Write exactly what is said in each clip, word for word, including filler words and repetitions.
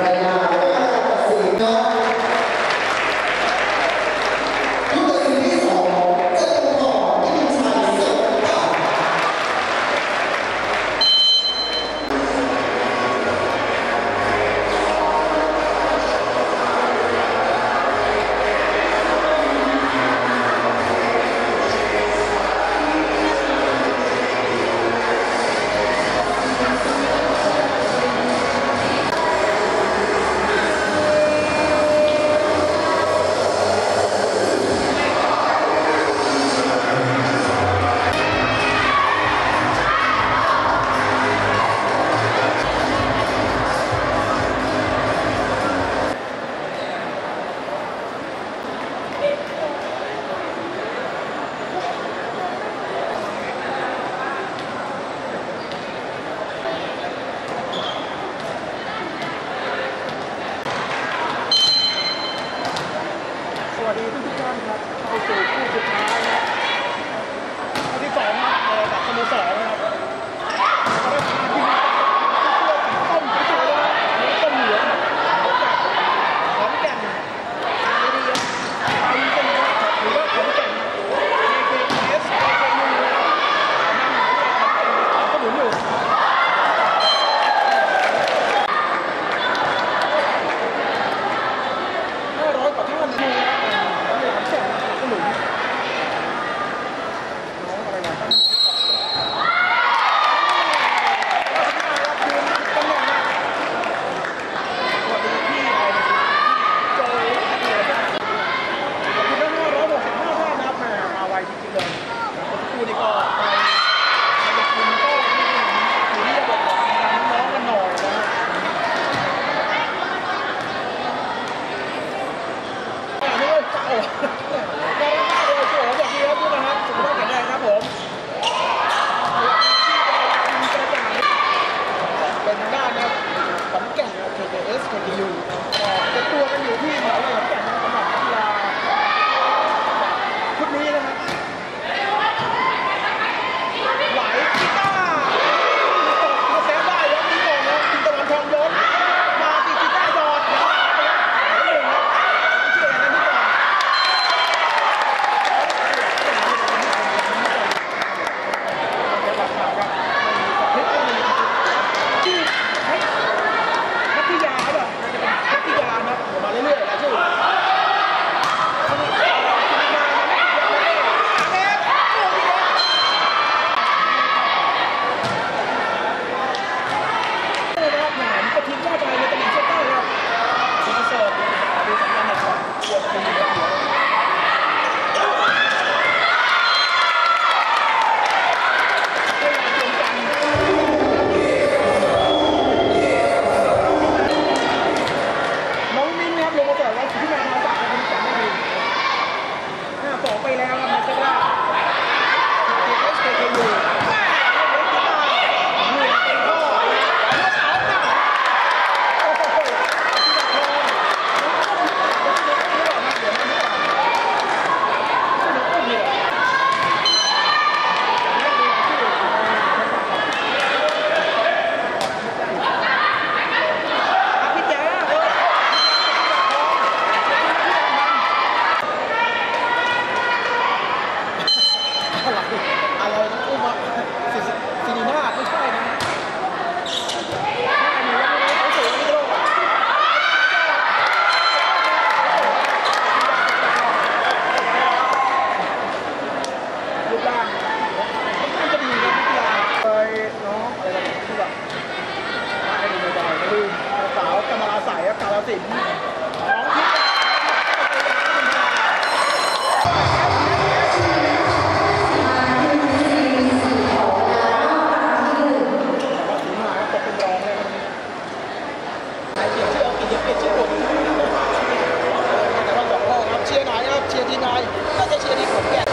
วัสดีทุกท่านครับเข้าสู่คู่สุดท้ายนะคู่ที่สองนะจากสโมสรนะครับต้มสวยๆนะต้มเหลืองขอนแก่นไม่ดีครับไอ้ต้นนะหรือว่าขอนแก่น เค เค เอส เค เค ยู นั่งก็หมุนอยู่ห้าร้อยกว่าท่านนะเป็นตัวกันอยู่ที่มหาวิทยาลัยขอนแก่นสำหรับกีฬาชุดนี้นะครับไหลกีตาร์ตกมาเซฟได้แล้วนี่ก่อนนะทีตะวันทองล้นมาตีกีตาร์ยอดนะหนึ่งนะเชื่อนะนี่ก่อนที่พัทยาแบบพัทยานะมาเรื่อยๆนะชื่อทีมชาติไทยในตำแหน่งเซนเตอร์ครับทีมเสิร์ฟดูสัญญาณหนักกว่าปวดทีมกับหัวน้องมิ้นครับลงมาเสิร์ฟแล้วที่มามาจากคนจังไม่ดีห้าสองไปแล้วครับมาเซล่าเอสเคยู อะไรนะอุ้มอ่ะซีนีน่าไม่ใช่นะเขาสวยนี่โลกรูปร่างค่อนข้างจะดีนะนักกีฬาเลยน้องอะไรแบบที่แบบให้ดูหน่อยๆคือสาวกำมะลาใสครับกาลสินธุ์น้องที่เชียร์ไหนครับเชียร์ทีมไหนก็จะเชียร์ทีมขอนแก่น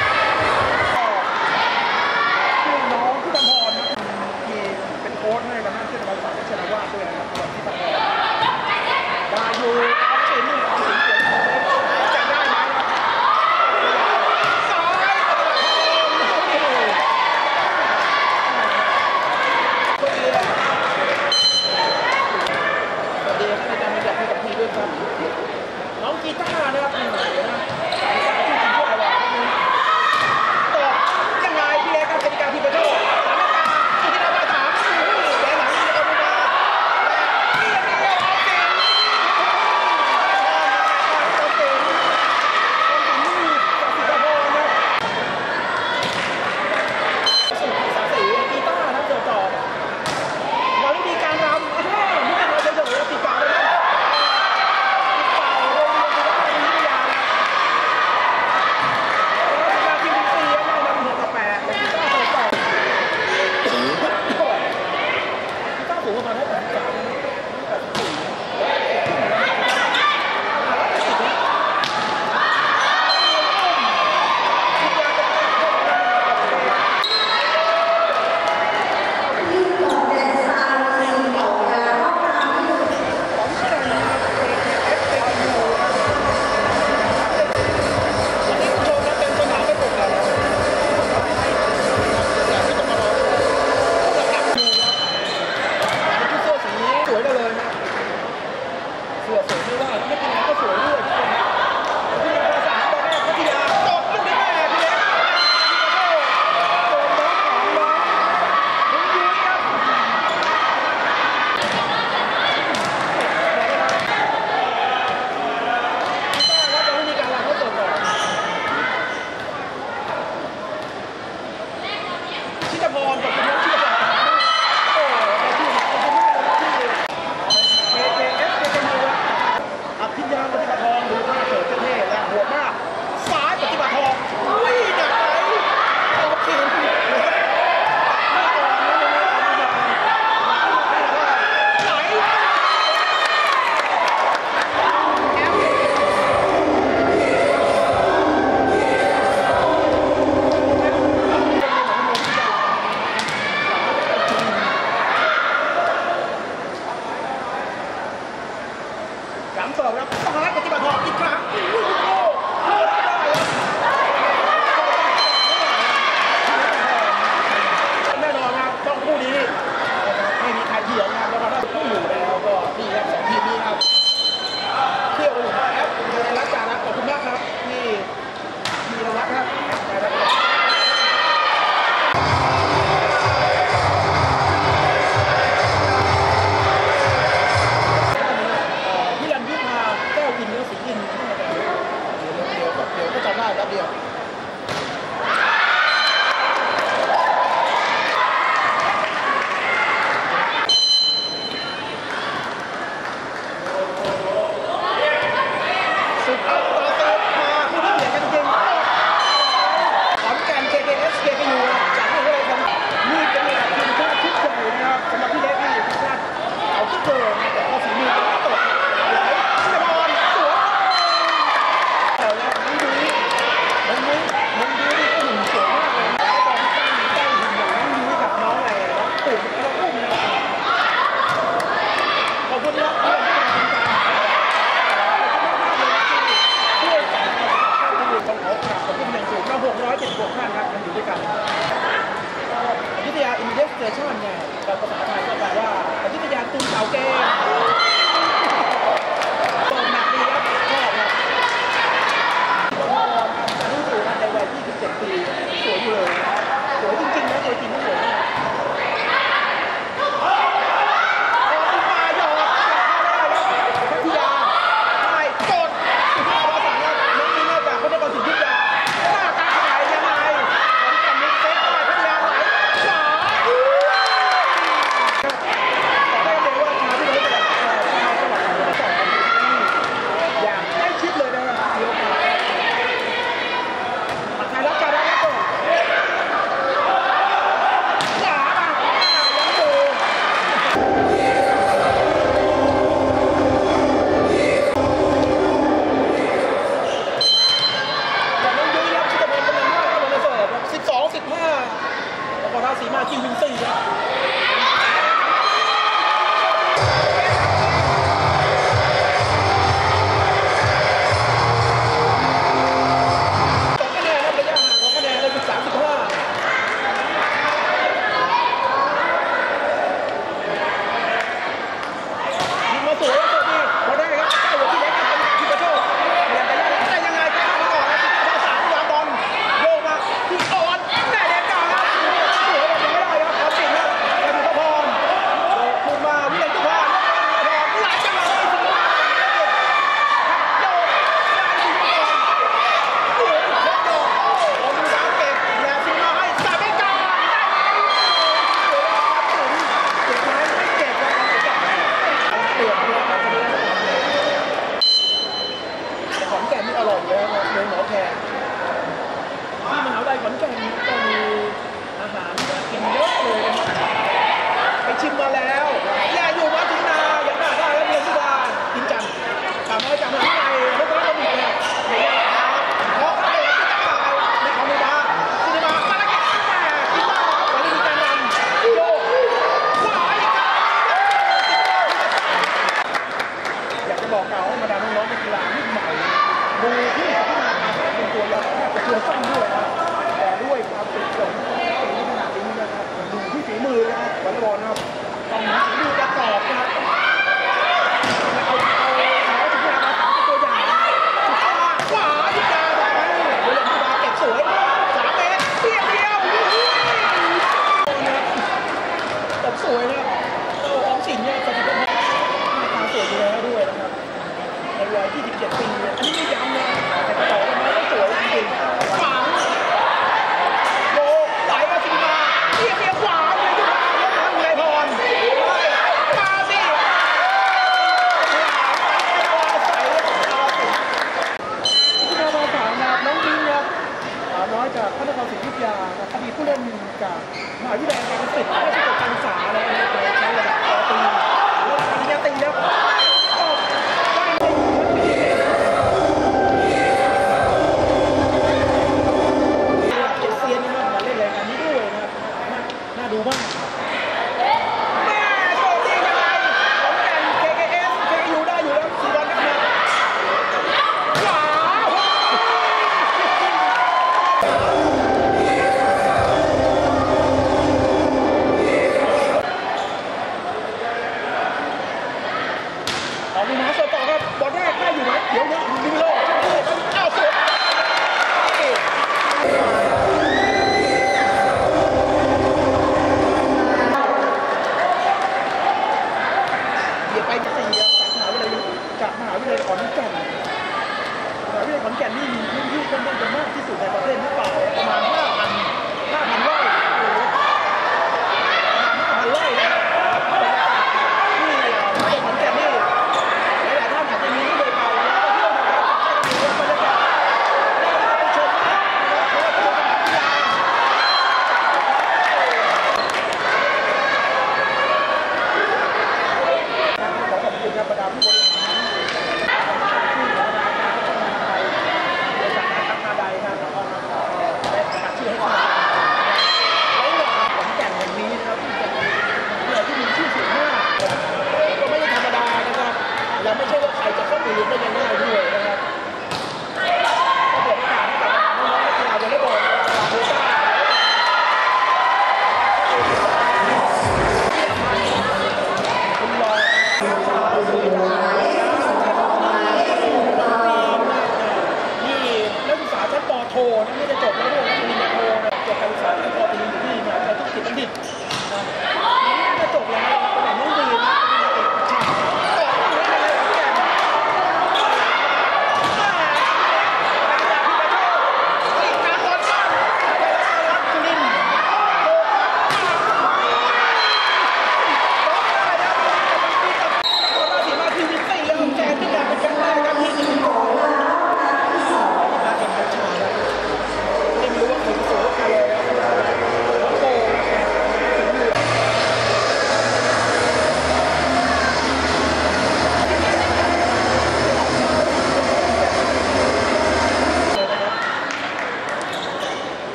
ชื่อน้องพุทธพรนะที่เป็นโค้ชให้กับพรกับคุณน้องชื่ออะไรโอ้ในที่นี้คุณแม่เลยที่เอเจเอสเจเนออภิญญาปฏิบัติทองดูท่าเกิดเท่และหัวมากซ้ายปฏิบัติทองอุ้ยหนักไหนโอเคสามสองครับซ้ายปฏิบัติทองอีกครั้งแน่นอนครับต้องคู่นี้ไม่มีใครเถียงนะครับแล้วก็ได้คู่อยู่แล้วก็นี่ครับสองทีมนี้ครับเที่ยวอุ่นแอปรักจานะขอบคุณมากครับที่มีรวัตครับก็จะได้แป๊บเดียวสุดอัตราเซฟมาผู้ที่เหลือกันจริงขอนแก่น เค เค เอส เกมอยู่จากนี้เลยครับนี่เป็นระดับทีมชาติชุดใหญ่นะครับสำหรับพี่เล็กนี่ทีมชาติเอาที่เกินแต่พอฝีมือก็ตกไหลสบอลสวยแต่แล้วมันดูมันดูมันดูนี่ก็หุ่นสวยมากเลยแล้วตอนตั้งตั้งหุ่นอย่างนั้นดูกับน้องอะไรนะปุ่มเราอุ้มนะขอบคุณนะเพื่อนที่มาติดตามช่วยกันเข้าไปดูของเขาขอบคุณอย่างสูงเราหกร้อยเจ็ดสิบหกท่านครับมันอยู่ด้วยกันอยุธยาอินเวสเทชั่นเนี่ยกับภาษาไทยก็แปลว่าอยุธยาตุนเก่าเกมตอนหนักดีครับชอบครับในวัยยี่สิบเจ็ดปีสวยอยู่เลยสวยจริงๆนะตัวจริงก็สวยมากมาหยอดพัทยาได้กดสุภาพวาสังครับน้องนี่มาจากพระนครศรีอยุธยาหน้าตาขายยังไงของกันนิดเซ็ตได้พัทยาไหลขวาบอกได้เลยว่าชาวที่เราจะชาวจังหวัดสระบุรีอย่างใกล้ชิดเลยนะครับเดี๋ยวใครรับการรับก่อนหนาอ่ะยังดูแต่น้องยุ้ยรับชิตพลเป็นมากครับในเสิร์ฟสิบสองสิบห้าแล้วก็ราศีมากินวินซี่ครับเสิทธิ์ไม่ใช่จบการศึกษาอะไรนะใช้ระดับปอตรีหรือปริญญาตรีแล้วก็ได้ระดับเอเชียนะครับมาเล่นรายการนี้ด้วยนะครับน่าดูมากแม่โชคดียังไงของกัน เค เค เอส เค ยู ได้อยู่แล้วสี่บอลนะครับขวาดูมาสต่อครับบอลแรกได้อยู่ไหมเดี๋ยวเดี๋ยวดูโลกเอาสวย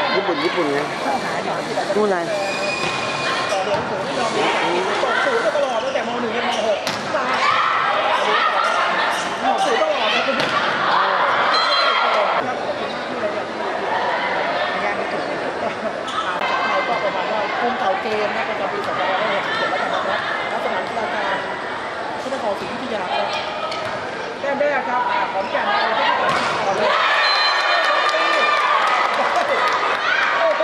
ญี่ปุ่นญี่ปุ่นไงนู่นไงต่อเรียนสูงไม่ยอมตกสูงตลอดตั้งแต่ม หนึ่ง ถึงม หกมาสูงตลอดนะคุณผู้ชมก็ประมาณว่าคุมเก่าเกมนะประจำปีสองพันห้าร้อยหกสิบเจ็ดแล้วกันนะครับณสนามกีฬากลางพระนครศรีอยุธยาครับแต้มแรกครับขอนแก่นเอาที่ต่อเลยโอ้โห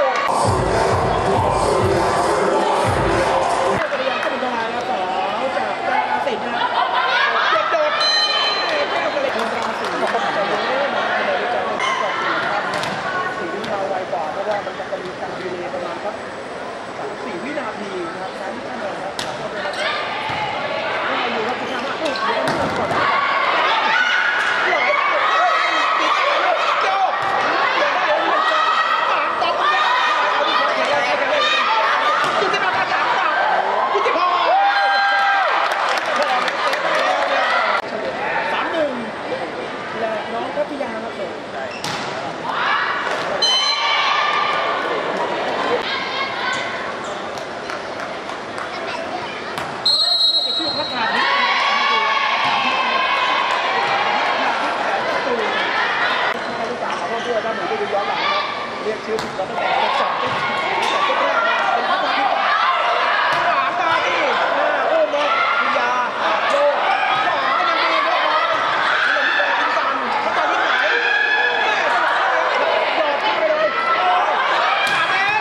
กระเรียนก็เป็นทลายนะสาวจากกาฬสินธุ์นะเจ็บโดดแก้วกระเรียนราศีจะเล่นมาในใจในนัดก่อนสี่ครับสี่วินาทีไวกว่าเพราะว่ามันจะมีการดีเลย์ประมาณครับสามสี่วินาทีนะครับใช้ไม่ได้เลยนะครับก็เป็นนะครับต้องมาอยู่ครับคุณธรรมะโอ้โหต้องก่อนหลายติดลูกโจ้เดี๋ยวได้ลูกโจ้สามต่อหนึ่งเอาดิครับอย่าได้อย่าได้จุดที่มาถามต่อพุทธิพงศ์สามหนึ่งและน้องพัทยาครับผมชื่อพัฒนาทิพย์ลูกสาวขอโทษด้วยถ้าหนูได้ดูย้อนหลังนะเรียกชื่อผิดแล้วตั้งแต่สองที่สองที่แรกนะเป็นพัฒนาทิพย์หวานตาดิโอ้โหพิยาโลหวานยังดีด้วยนะเรื่องที่แบบจริงจังพัฒนาทิพย์ไหนแม่สลับเลยหยอดเข้าไปเลยสามเมตร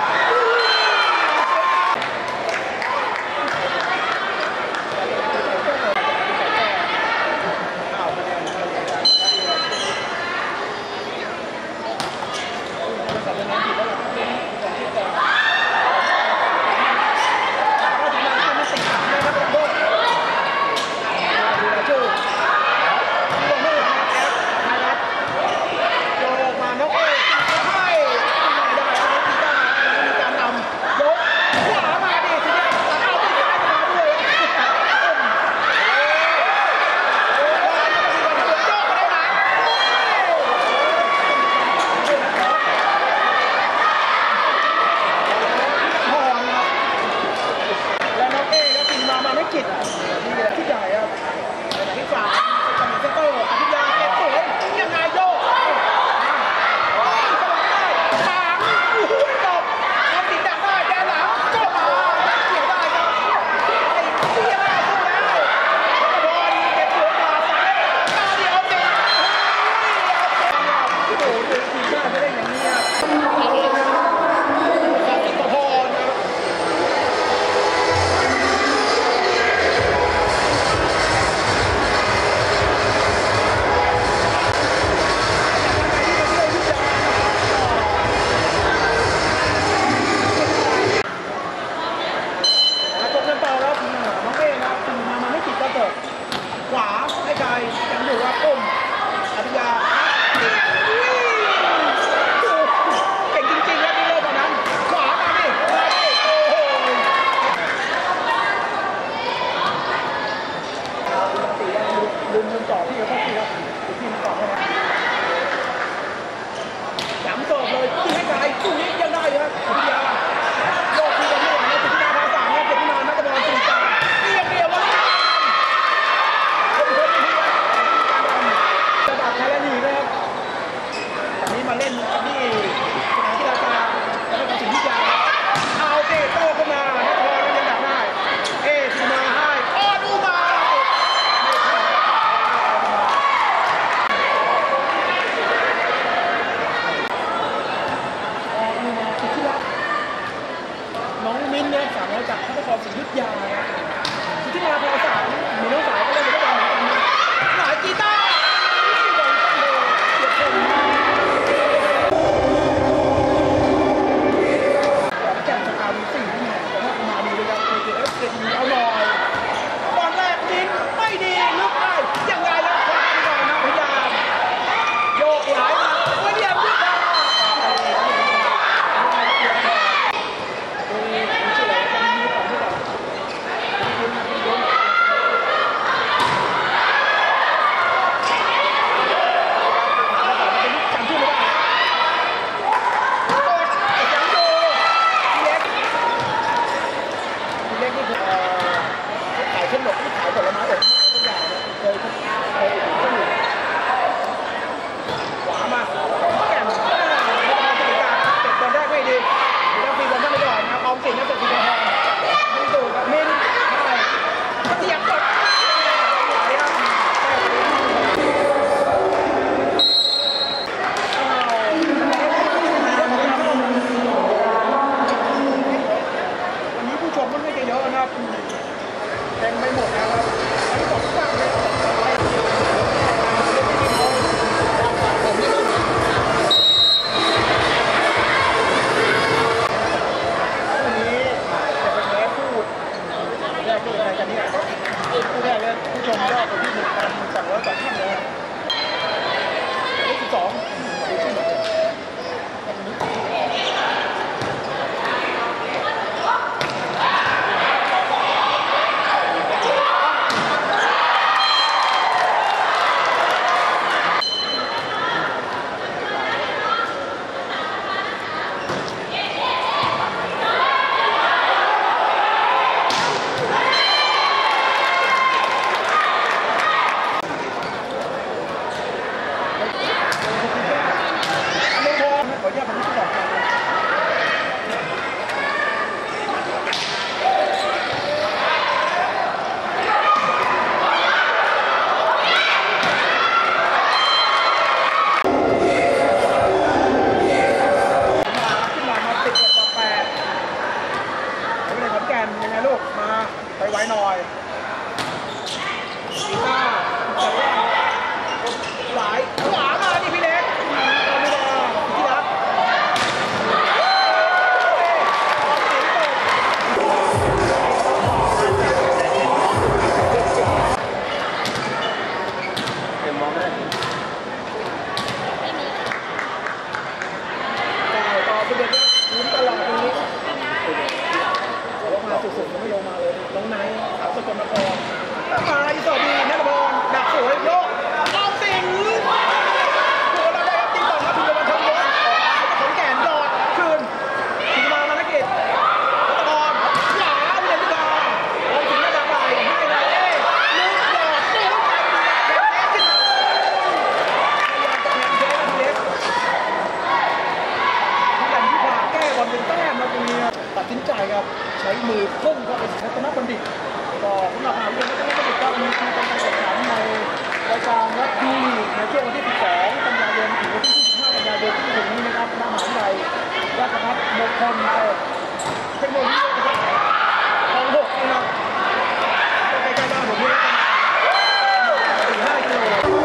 ครับดูลีกในช่วงวันที่สิบสองกันยายนถึงวันที่ยี่สิบห้ากันยายนที่จะถึงนี้นะครับณมหาวิทยาลัยราชภัฏมงคลเทคโนโลยีนะครับคลองหกนะครับใกล้ๆบ้านผมนี่แล้วกันสี่ห้ากิโล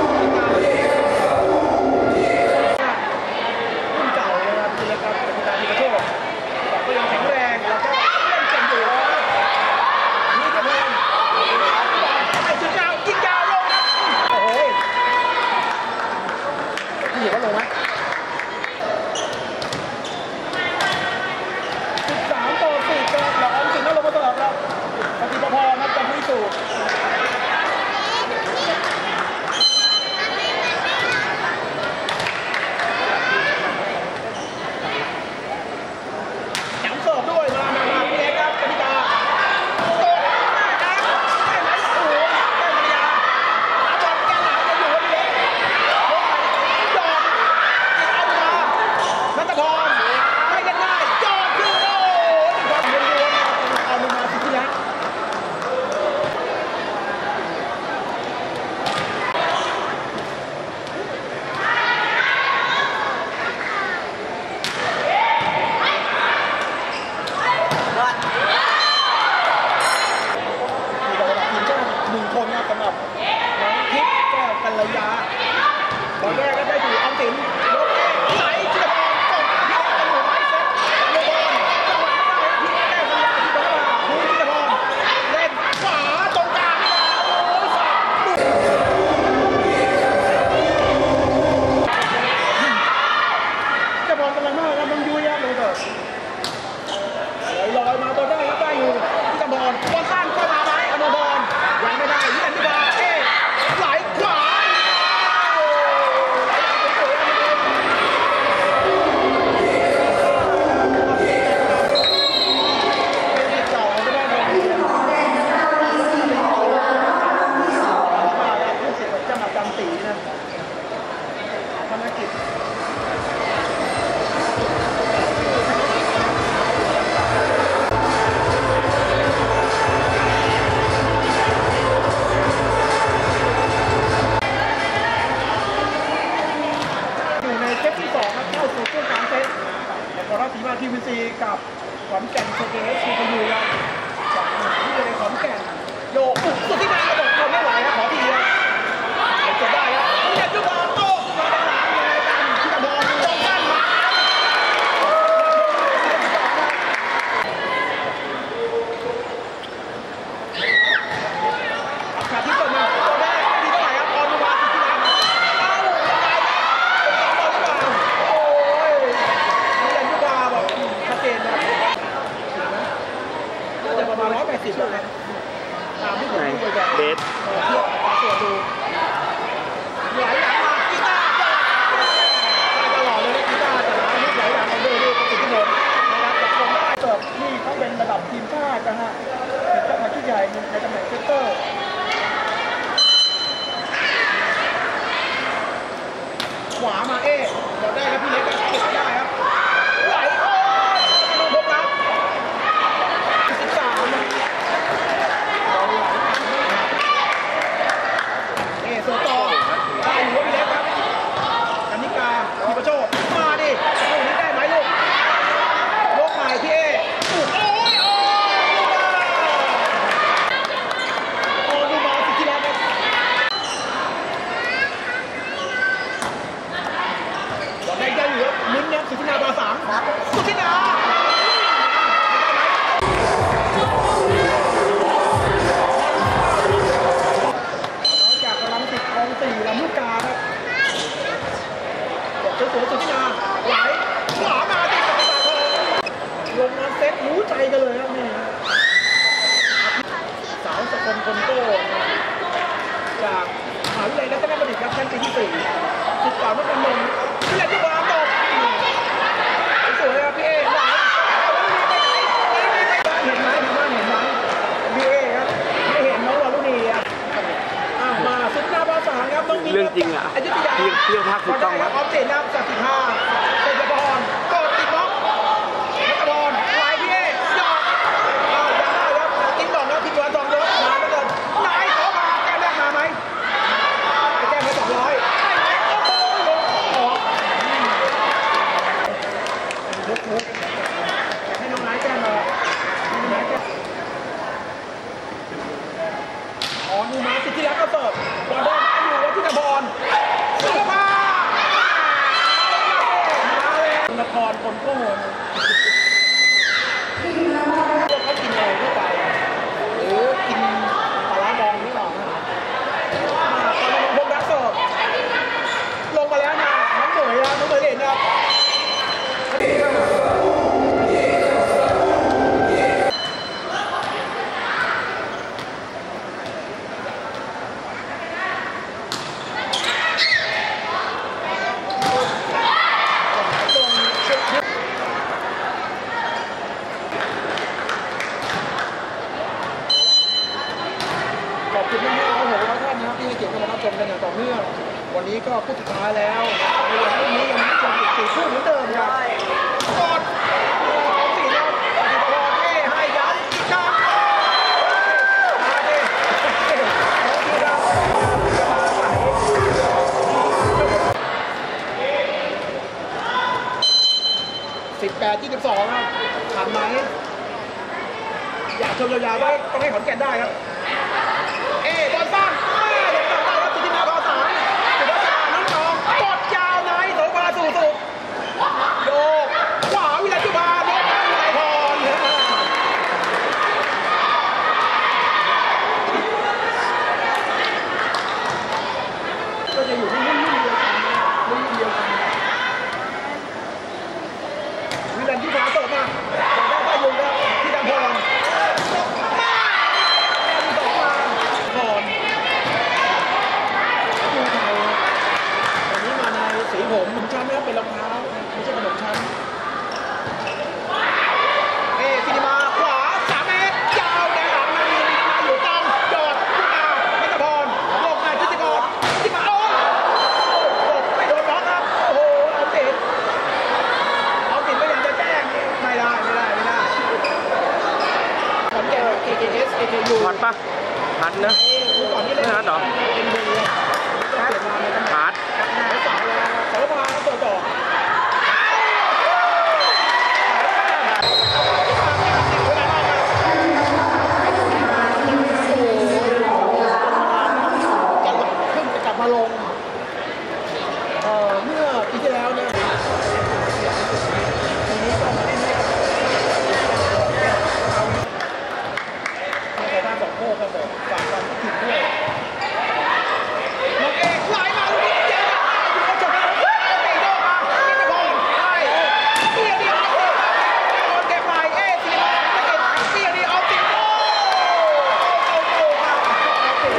รุ่นเก่านะครับกิจกรรมกิจการที่กระโชกก็ยังแข็งแรงแล้วก็เล่นเก่งอยู่นี่ก็เป็นไอ้จุดยาวยิงยาวลงนะโอ้โหพี่เห็นว่าลงไหมสิบสามต่อสี่ก็หลอกออมสินแล้วลงมาตลอดแล้วปฏิปพรนับจากที่สู่ด้วยมามามาพี่เล็กครับกติกาโตได้นะได้ไหมโอ้โหได้กติกาอาบอลแกหลังจะอยู่พี่เล็กลงไปจอดเอามานัทพรให้กันได้จอดคือโอ้ยความเร็วๆนะครับเอาลงมาสิที่นะหนึ่งคนนะสำหรับน้องทิพย์แก้วกัลยาบอลแรกก็ได้ถูกออมสินยกเองไหลจิตรพรตกพี่เล็กเป็นหัวไม้เซ็ตโยบอลจังหวะได้พี่แก้วกัลยาที่บอลมาคุณจิตรพรเล่นขวาตรงกลางโอ้ยสับจิตรพรกำลังมากครับมันยุยครับเลยเถอะลอยมาตัวได้ครับได้อยู่จิตรพรบอลสั้นก็มาไหมอนุบอลยังไม่ได้ยี่อันที่บาเอ๊ไหลขวาสีมาทีวีซีกับขอนแก่นโชเกสชูพยูครับจากมหาวิทยาลัยขอนแก่นโยอุสุดที่นาระบบทนไม่ไหวครับขอทีครับเก็บได้ครับเจ็บจุดบอลโต้มาด้านหลังยังไงกันที่ตะบอลตรงด้านมาขาดที่เกิดมาตัวแรกที่เท่าไหร่ครับออนมาสุดที่นาเอ้ายังไงครับเป็นสองบอลหรือเปล่าโอ้ยชัดเจนนะครับน่าจะประมาณร้อยแปดสิบนะครับตามที่ผมดูไปแบบเบสเทียบกับตัวดูไหลหลังมากีตาร์ตลอดเลยนะกีตาร์แต่ละนี่ไหลหลังมาด้วยด้วยก็ติดที่โดนนะครับจากลงได้เสิร์ฟที่เขาเป็นระดับทีมชาตินะฮะเป็นเจ้าพนักใหญ่ในตำแหน่งเซตเตอร์ขวามาเอ๊ะบอลได้ครับพี่เล็กครับเก็บได้ครับไหลโอ้ยลงครับสิบสามเราไหลเอ๊ะส่วนต่อได้อยู่ว่าพี่เล็กครับกันนิกามีประโชคมาดิลูกนี้ได้ไหมลูกยกใหม่ที่เอ๊ะโอ้ยโอ้ยโอ้ดูมาสิที่แล้วครับบอลได้ยังอยู่ครับลุ้นเนี่ยสุธินาบาสามสุธินาจากกำลังติดคลองสี่ลำลูกกาครับบอกสวยๆสุธินาไหลขวามาติดกับปากทองลงมาเซตรู้ใจกันเลยครับนี่สาวสกลคนโก้จากมหาวิทยาลัยรัตนบัณฑิตครับชั้นปีที่สี่สิบสามนักการเมืองเพื่อนที่บอลตกสวยครับพี่เอไหลเห็นไหมเห็นไหมเห็นไหมพี่เอครับไม่เห็นน้องวารุณีอ่ะอ้าวมาสุดหน้าภาษาครับต้องมีเรื่องจริงอ่ะอยุธยาเรื่องเรื่องภาคถูกต้องครับออฟเซนนะครับจากสิบห้าเซนบอลกดติดบล็อกนักบอลไหลพี่เอหยอดอ้าวยังได้ครับกินบอลครับพี่บอลสองยกมาแล้วกันไหลขอมาแก้มแรกมาไหมแก้มไม่ตกเลยวันนี้ก็คู่สุดท้ายแล้วในวันพรุ่งนี้ยังจะอีกสี่คู่เหมือนเดิมครับกดสี่รอบปฏิบัติเอ้ให้ยันอีกครั้งมาดิน้องทีเราจะมาใส่สิบแปดยี่สิบสองครับทันไหมอยากชมยาวๆได้ต้องให้ขอนแก่นได้ครับเอ้บอลสั้นเอ้ยเด็กต่อได้ครับสิทธินาคอสามสุดยอดจากน้องจองกดยาวในโถมาสู่สุดโยกขวาวิไลจุฬาโยกวิไลพรก็จะอยู่ที่รุ่นรุ่นเดียวกันรุ่นเดียวกันวิไลจุฬาเสิร์ฟมาได้ได้ยุงแล้วที่ดังพรสีผมผมชั้นนะครับเป็นรองเท้าไม่ใช่ขนมชั้นเอ๊ซินิมาขวาสามเมตรยาวแดงหลังนาอยู่นาอยู่ตั้งยอดขึ้นมาเมตรพรลงมาทิติกรทิติมาโอ้โหไม่โดนบล็อกครับโอ้โหเอาติดเอาติดไม่ยังจะแจ้งไม่ได้ไม่ได้ไม่ได้ขอนแก่น เค เค เอส เอ เค ยูฮอตปะฮัทนะก่อนที่เล่นไม่ฮัทเหรอเป็นเบอร์ฮัทฮัทสารพัดต่อต่อจะกลับมาลงเอ่อเมื่อปีที่แล้วเนี่ยทีนี้ก็มาเล่นให้กับในด้านสองโค้ครับผมฝากความคิดด้วยน้องเอกไหลมาลูกนี้เจ๊อยู่ในจุดนั้นตีโดมาตีตะบอลได้เตี้ยดีเอาติดบอลเก็บไปเอสีมาไม่ติดเตี้ยดีเอาติดโอ้โอ้โอ้ครับเอาติด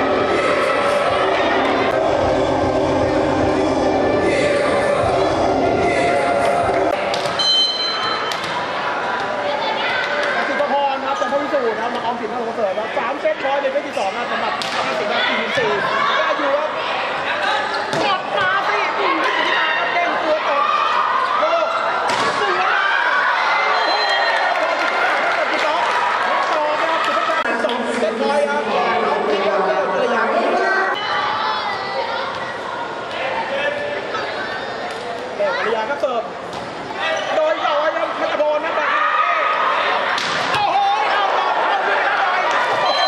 สิทธิพรครับจากพวิสูตรครับมาออมสินมาลงเสริมครับสามเซตร้อยเป็นเซตที่สองนะสำหรับห้าสิบนาทีสี่ได้อยู่ครับกดมาสิสิทธิมาครับเด้งตัวตกโลกสุดยอดโอ้โหสิทธิมาครับต่อครับสุดยอดสองเซตร้อยครับน้องทีครับเจ้าภรรยาครับเจ้าภรรยาครับเสิร์ฟโดยต่อครับพัชพรนะครับโอ้โหเอาต่อเอาขึ้นมาหน่อยโอ้โห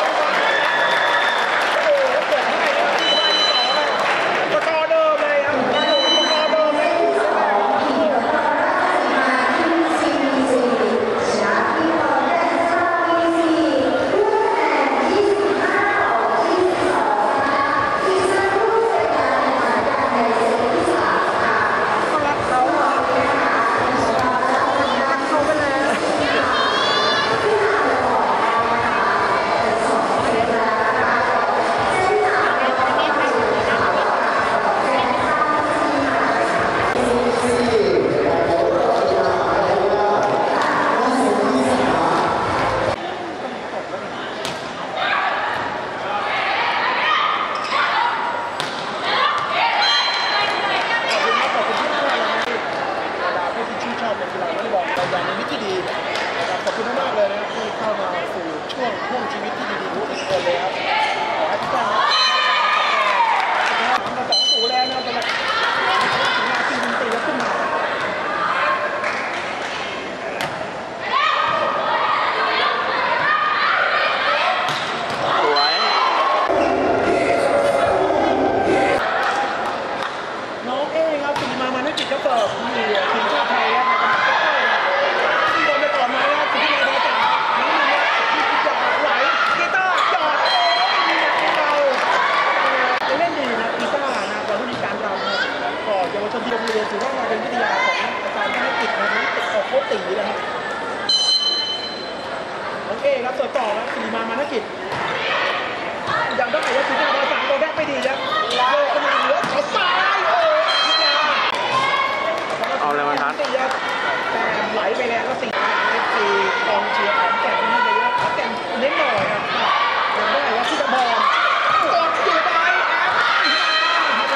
โอ้โหเกิดอะไรขึ้นที่บ้านต่อเลยสกอร์เดิมเลยครับสกอร์เดิมเลยขอบคุณมากเลยนะครับที่เข้ามาสู่ช่วงช่วงชีวิตที่ดีๆทุกคนเลยครับขอให้ทุกท่านนะครับมาสองสูแล้วนะครับสำหรับนาทีดนตรีแล้วขึ้นมาสวยน้องเอ้ครับสิมามานักกิจก็เปิดมีทีมชาติไทยครับที่โดนไปก่อนมาแล้วสิที่เราจ๋าน้องมีที่จะไหลกีตาร์จอดมีหนักเบาจะเล่นดีนะกีตาร์นะก่อนที่มีการรำก่อนเยาวชนที่โรงเรียนถือว่ามาเป็นวิทยาของอาจารย์นักกิจนะครับติดออกโคตรตีนะครับน้องเอ้ครับเสิร์ฟต่อครับสิมามานักกิจยังได้ว่าสิที่เราสั่งตัวแรกไม่ดีครับโลกำลังเหลือเขาซ้ายโอ้เอาอะไรมาทัดแต่ไหลไปแล้วก็สี่เอฟซีกองเชียร์ของแก่นนี่ไปเยอะของแก่นเน้นหน่อยครับยังได้ว่าที่จะบอลกดอยู่ไปแอป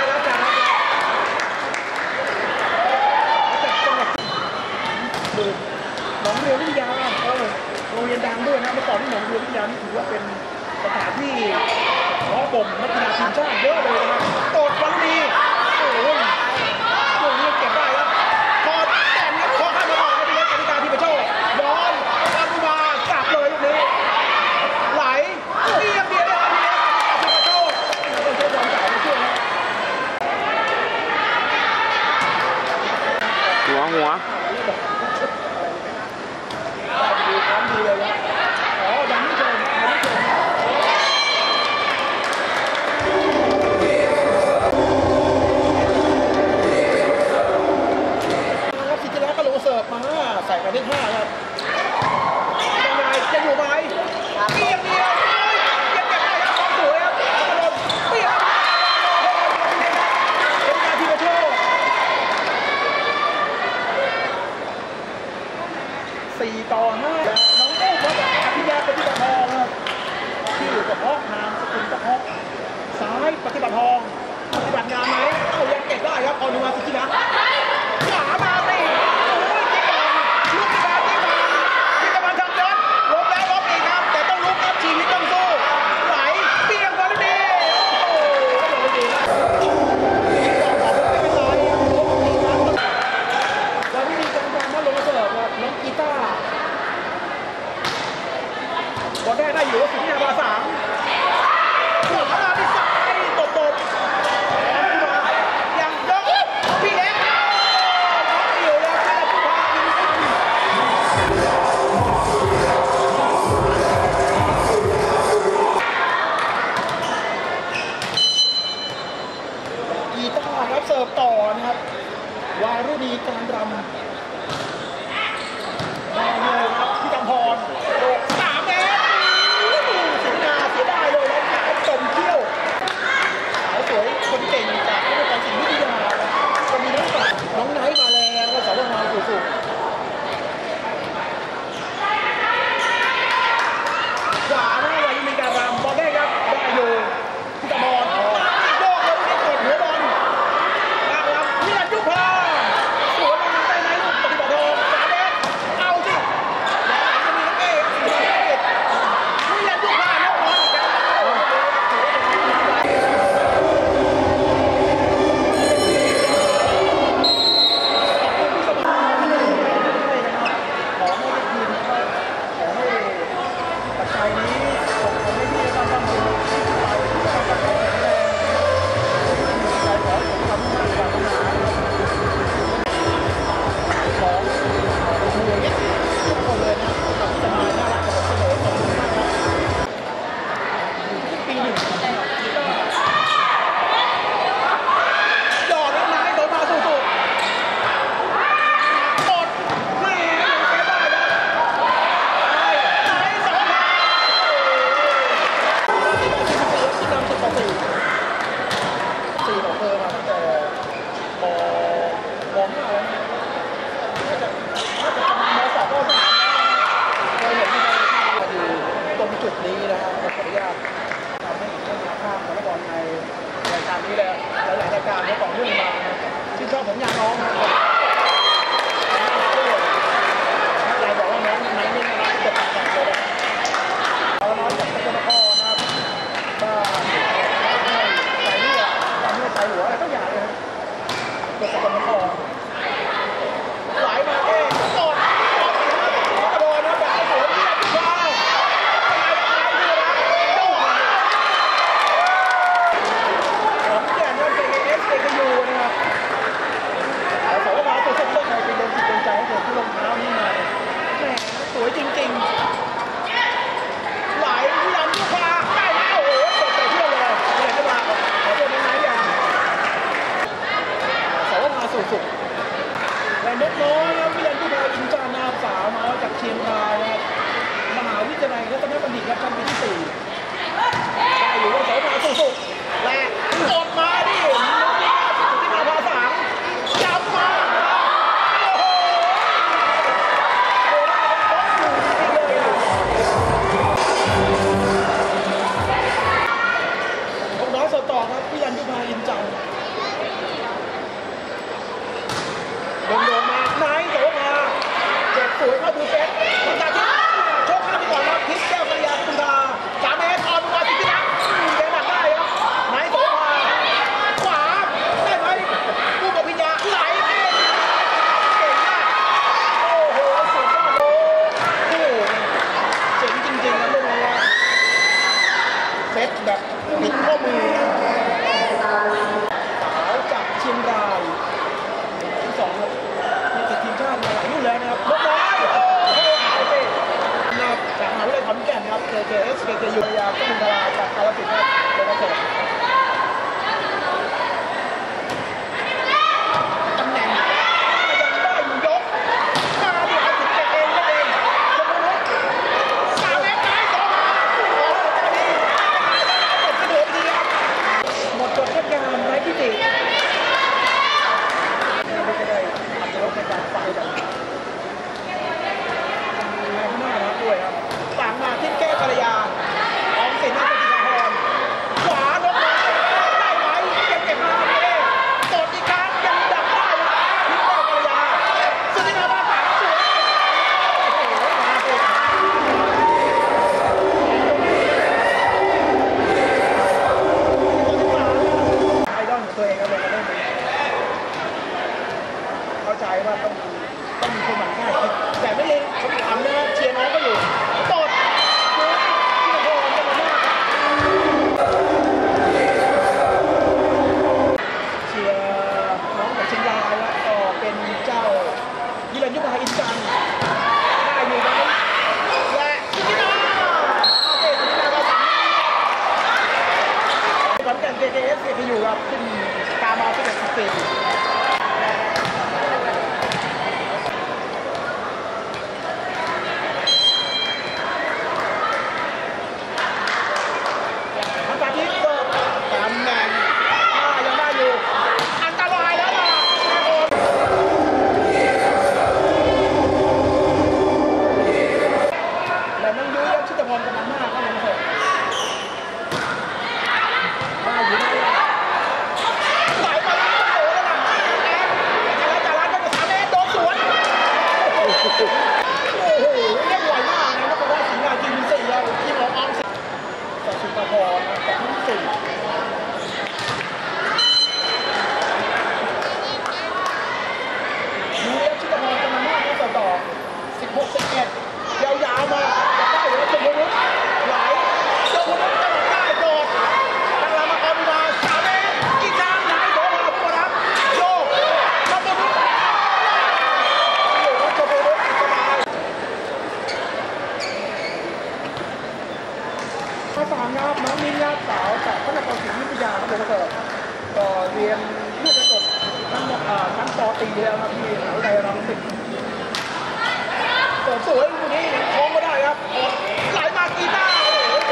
นี้ถือว่าเป็นสถานที่เพาะบ่มนักกีฬาทีมชาติเยอะเลยนะครับโตดวันนี้โอ้โหช่วงนี้เก็บได้ครับพอแต่นี้พอข้ามมาก่อนก็ดีครับกติกาที่ไปโชว์ย้อนตามมาจับเลยลูกนี้ไหลเรียบเดียวเลยครับที่ไปโชว์ต้องใช้ความสายในช่วงนี้หัวหัวดูพร้อมดีเลยนะอ๋อยังไม่ชมยังไม่ชมครับสิทธิรักษ์ก็ลงเสิร์ฟมาใส่ไปที่ห้าครับยังไงจะอยู่ไหมเปียกเดียวเปียกเก็บได้ครับความสวยครับเปียกเป็นการที่มาโชว์สี่ต่อห้าน้องโอ้ครับอภิญญาปฏิบัติทองครับชื่อเฉพาะนามสกุลเฉพาะซ้ายปฏิบัติทองปฏิบัติงานไหมเอ้ายังเก็บได้ครับออนุมาสิทธิรักษ์ขวามาตีโอ้ยตีบอลลูกตีบอลตีบอลตีบอลทางยอดล้มแล้วล้มอีกครับแต่ต้องลุกครับชีวิตต้องสู้ไหลเปียงบอลดีโอ้โหดีนะไม่เป็นไรวันนี้มีการทำมาลงเสิร์ฟครับน้องกีตาร์บอลได้ได้อยู่สิบห้าบาสามหัวมาที่ซ้ายตบตบมายังยกพี่เล็กน้องเดี่ยวแล้วแค่ผู้พาอินซันกีตาร์ครับเสิร์ฟต่อนะครับวารุณีการรำได้เลยครับพี่กำพรโดดสามเมตรเสียดายเสียดายเลยแล้วก็จมเที่ยวสาวสวยคนเก่งจากพระนครศรีอยุธยาจะมีน้องสัตว์น้องไนท์มาแล้วสาวงามสุดขวาหน้าวารุณีการรำบอลได้ครับได้อยู่พี่กำพรโยกแล้วไม่กดหัวบอลกลางลำนี่แหละยุพาสวนลงได้ไหมลูกปฏิบัติทองสามเมตรเอาสิจะมีน้องเอ๋นี่แหละยุพาน้องบอลอีกจุดนี้นะครับขออนุญาตทำให้เรื่องราคาของนักบอลในรายการนี้เลยหลายๆรายการเขาต่อเนื่องมาชื่นชอบผลงานน้องนะครับอะไรบอกว่าน้องไหนไม่ได้เจ็บแขนเลยนะเอาน้อยจากเจ้าพ่อนะครับบ้าใส่เลือดทำให้ใส่หัวอะไรก็อย่างเลยเกิดจากเจ้าพ่อไหลมาเองกดกระโดดนะแบบสวยที่ว้าวของแก่นนั่นเป็นเอสเอยูนะครับแต่สาวมาตัวสุดเลยเป็นโดนจิตโดนใจให้เธอที่รองเท้านี่มาแหมสวยจริงๆไหลที่ลำที่ฟ้าได้ไหมโอ้โหตกใจเที่ยวเลยเลยจะมาขอตัวนี้ไหนอย่างสาวมาสุดๆและนกน้อยนะวิญญาณที่พาอินจานาสาวมาจากเชียงรายนะครับมหาวิทยาลัยรัตนบัณฑิตครับชั้นปีที่สี่ได้อยู่ว่าสาวมาสุดๆและกดมาดิที่มาพาสามจับมาโอ้โหโดนได้เป็นบอสอยู่จริงเลยอ่ะผมน้อยสดต่อครับวิญญาณที่พาอินจันโดนโดนมาไหนโสมาเจ็บสวยเข้าบูเฟสคุณตาทิพย์โชคข้ามไปก่อนครับทิพย์แก้วปัญญาคุณตาว่าต้องต้องมีคนหมั่นไส้แต่ไม่เลยเขาทำนะเชียร์น้องก็อยู่ตดที่โดนกันมากเชียร์น้องจากเชียงรายแล้วก็เป็นเจ้ายิรัญยุพาอินจันได้อยู่ไหมและสุนิดาโอเคสุนิดาเราสั่งขอนแก่น เจ เค เอส ที่อยู่ครับขึ้นตามมาตั้งแต่สิบสี่สามครับน้องมิ้นครับสาวจากพระนครศรีอยุธยาครับผมก็เรียนน่าจะจบชั้นชั้นป.ตรีแล้วครับที่มหาวิทยาลัยรังสิตสวยสวยคนนี้คล้องก็ได้ครับไหลมากีตาร์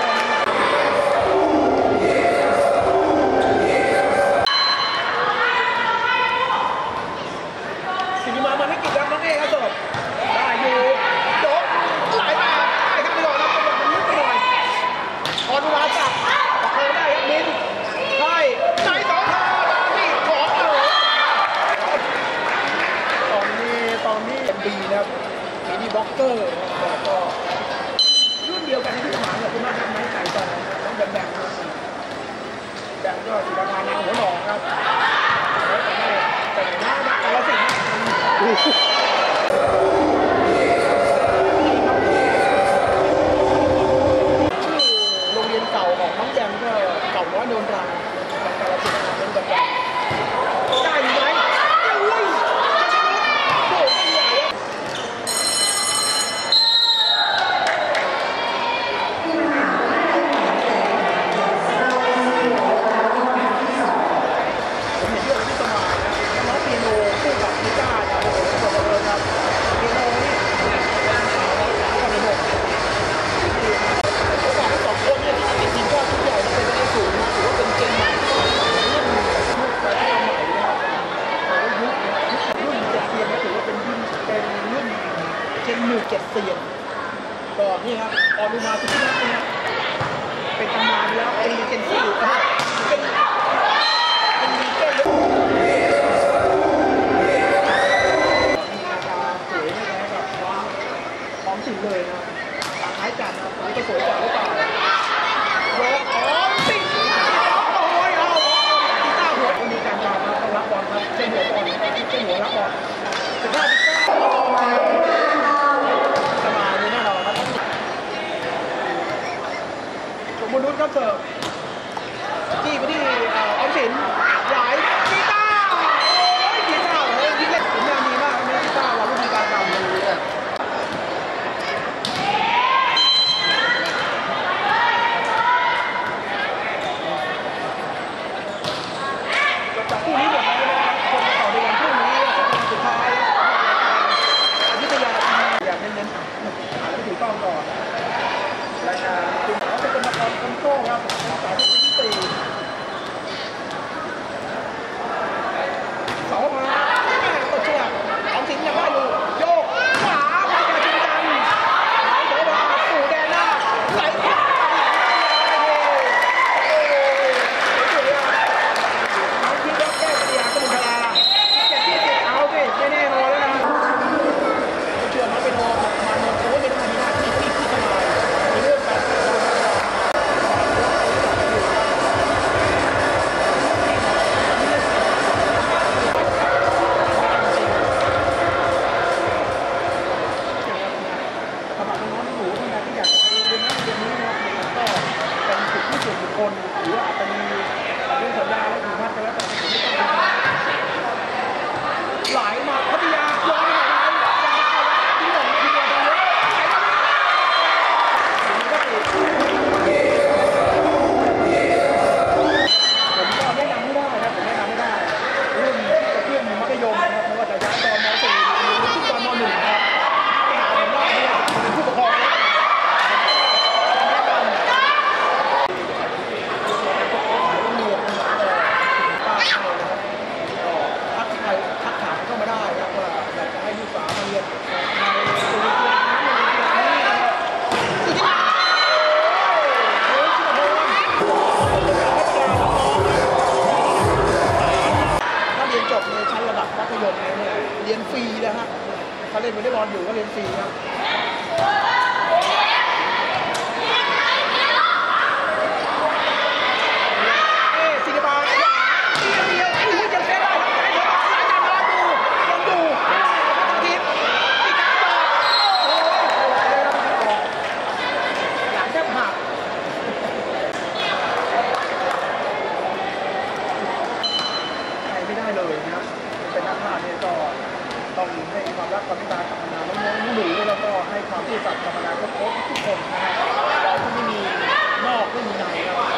สิริมามันให้กิจกรรมน้องเอ๋ครับจบได้อยู่จบไหลมาได้ครับไปก่อนนะจังหวะมันลึกไปหน่อยออนราจับประคองได้ครับมินใช่ใจสองทางนี่ของเอาตอนนี้ตอนนี้เป็นดีนะครับมีดีบล็อกเกอร์แล้วก็รุ่นเดียวกันที่ทำงานกับคุณแม่ทำไม้ไก่ต่อน้องแบมแบมแบมก็ศิลปะแนวหัวหนองครับแล้วแต่แต่หน้าบักกาลสินโรงเรียนเก่าของน้องแจมก็เก่าน้อยโนนรังจากกาลสินเป็นแบบได้ไหมอุ้ยโอ้ยใหญ่ผมเห็นเรื่องที่สมัยนะน้องเปียโนคู่กับกีตาร์เนี่ยโอ้โหสุดเลยครับเปียโนนี่โอกาสทั้งสองคนเนี่ยที่ติดทีมชาติชุดใหญ่มาเป็นไปได้สูงนะถือว่าเป็นเจนใหม่รุ่นยุคแต่ที่เราใหม่นะครับแต่ว่ายุครุ่นเจ็ดเซียนถือว่าเป็นรุ่นเป็นรุ่นเจนหนึ่งเจ็ดเซียนก็นี่ครับออนุมาสุดที่นักนะครับเป็นตำนานแล้วเป็นลีเจนซี่เป็นเป็นลีเจนด์มีอาการสวยไม่แพ้กับน้องของสิงเลยนะตาคล้ายกันนะคนนี้จะสวยกว่าหรือเปล่าโรคอ๋อสิงโอ้ยเอากีตาร์หัวมีการการนะต้องรับบอลครับเส้นหัวบอลเส้นหัวรับบอลสิบห้าสิบเก้าสบายเลยแน่นอนครับสมบูรณ์ครับเสิร์ฟจี้ไปที่ออมสินไหลกีตาร์โอ้ยกีตาร์เลยที่เล่นผลงานดีมากนะกีตาร์เราวิธีการทำดีเลยจากคู่นี้หมดแล้วนะครับคนต่อในวันพรุ่งนี้สุดท้ายอยุธยาอย่างเน้นๆอ่านให้ถูกต้องก่อนรายงานคุณหมอเป็นนครคนโก้ครับนักศึกษาที่ปีที่สี่เสาพาแม่ตกเชือกของสิงห์ยังได้อยู่โยกขวาไปจากชิงจันทร์ไหลเสาพาสู่แดนหน้าไหลขวาโอ้โหสวยอ่ะน้องที่ก็แก้เสียถ้าเล่นวอลเลย์บอลอยู่ก็เรียนฟรีครับเอ๊ศิลปาเดียวเดียวไอ้หุ้ยยังเซฟได้ครับไอ้เดี๋ยวมาไล่กันมาดูยังดูทีมอีกครั้งต่อโอ้โหหลังแทบหักไม่ได้เลยนะครับเป็นนักพากย์เนี่ยก็ต้องให้ความรักความเมตตากับน้องน้องหนูแล้วก็ให้ความซื่อสัตย์กับน้องโค้ชทุกคนนะครับเราไม่มีนอกไม่มีในครับ